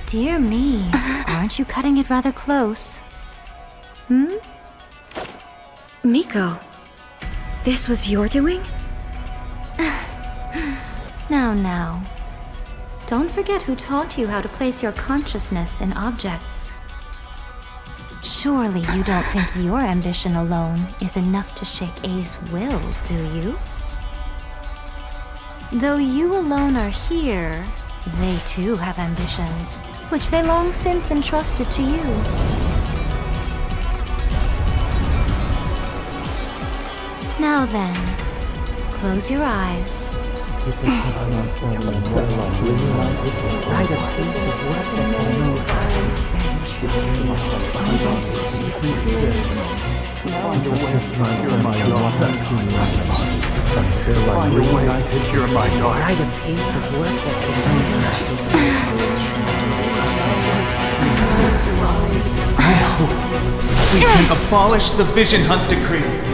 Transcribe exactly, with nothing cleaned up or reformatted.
Dear me, aren't you cutting it rather close? Hmm? Miko, this was your doing? Now, now. Don't forget who taught you how to place your consciousness in objects. Surely you don't think your ambition alone is enough to shake A's will, do you? Though you alone are here, they too have ambitions, which they long since entrusted to you. Now then, close your eyes. We can abolish the Vision Hunt Decree.